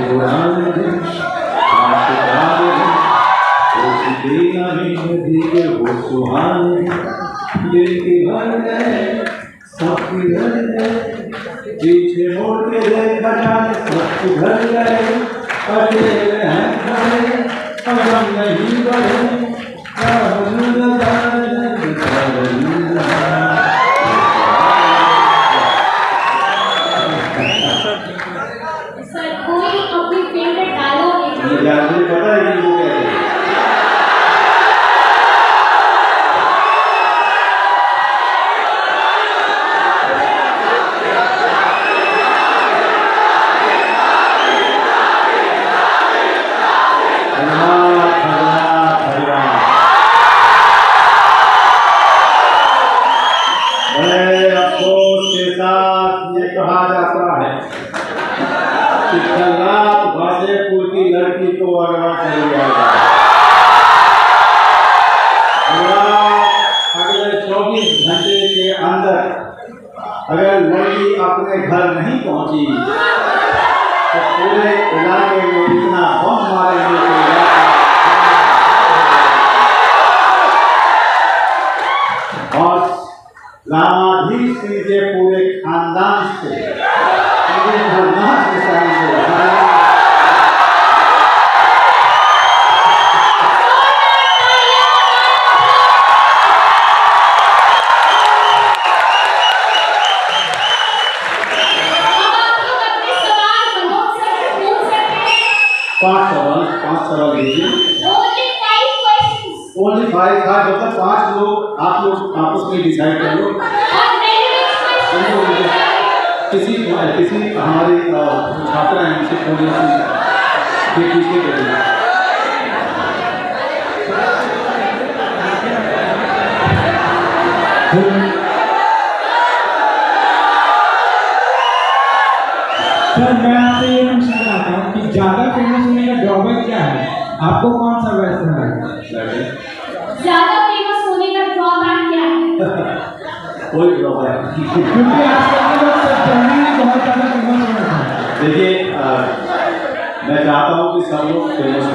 पुराने दिन आशिकाने उसके नहीं दिए वो सुहाने दिल की भर गए सबकी भर गए पीछे मुड़ के देखा जाने सबकी भर गए अकेले हैं खड़े अब हम नहीं बढ़े पता है कि वो कहते हैं बड़े अफसोस के साथ ये कहा जाता है कि कल रात गाजीपुर की लड़की को अगवा कर लिया गया। अगले 24 घंटे के अंदर अगर लड़की अपने घर नहीं पहुंची तो पूरे इलाके में इतना बम मारेंगे और लामाधीश के पूरे खानदान से पांच सवाल लीजिए। ओनली 5 था जब तक 5 लोग आप लोग आपस में डिसाइड कर लो। किसी हमारे छात्र हैं उनसे पीछे करिए। सर मैं आपसे ये पूछना चाहता हूँ कि ज़्यादा फेमस होने का ड्रॉबैक क्या है? आपको कौन सा बेस्ट लगा? ज़्यादा फेमस होने का ड्रॉबैक क्या है? कोई ड्रॉबैक क्योंकि आजकल के लोग सब चाहते हैं बहुत ज़्यादा फेमस होना है। देखिए मैं चाहता हूँ कि सब लोग फेमस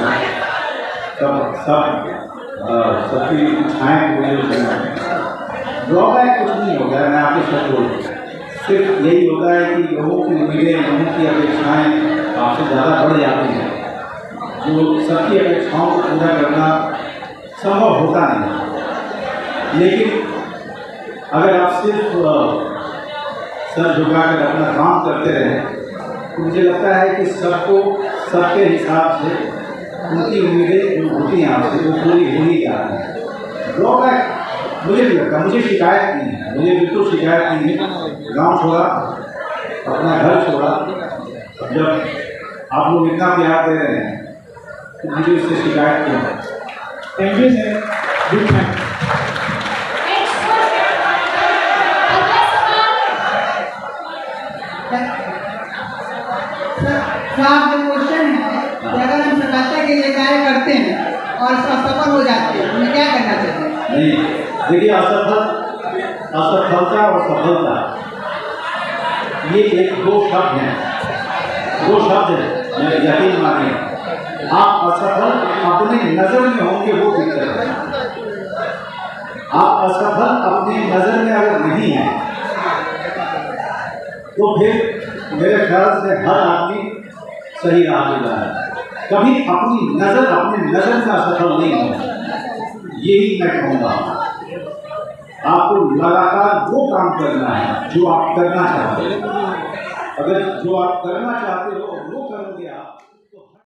हों, सबकी इच्छाएं पूरी हो जाए। ड्रॉबैक कुछ नहीं होता है, मैं आपको सच बोलूँ, सिर्फ यही होता है कि लोगों की उम्मीदें, लोगों की अपेक्षाएं आपसे ज़्यादा बढ़ जाती हैं। जो सबकी अपेक्षाओं को पूरा करना संभव होता नहीं, लेकिन अगर आप सिर्फ सर झुकाकर अपना काम करते रहें तो मुझे लगता है कि सबको सबके हिसाब से उनकी उम्मीदें जो होती हैं आपसे वो पूरी हो ही जाती हैं। ड्रॉबैक मुझे नहीं लगता, मुझे शिकायत नहीं है, मुझे बिल्कुल शिकायत नहीं है। गाँव छोड़ा, अपना घर छोड़ा, जब आप लोग इतना प्यार दे रहे हैं तो मुझे इससे शिकायत क्यों है? Thank you sir, good night. साहब जो क्वेश्चन है कि अगर हम सफलता के लिए कार्य करते हैं और असफल हो जाते हैं हमें क्या करना चाहिए? नहीं, देखिए असफलता और सफलता ये दो शब्द हैं, मैं यकीन मानिए। आप असफल अपनी नजर में होंगे वो दिक्कत है। आप असफल अपनी नजर में अगर नहीं है तो फिर मेरे ख्याल से हर आदमी सही राह पे जा रहा है। कभी अपनी नजर में असफल नहीं होना, यही मैं कहूँगा। आपको लगातार वो काम करना है जो आप करना चाहते हो। अगर जो आप करना चाहते हो वो करोगे आप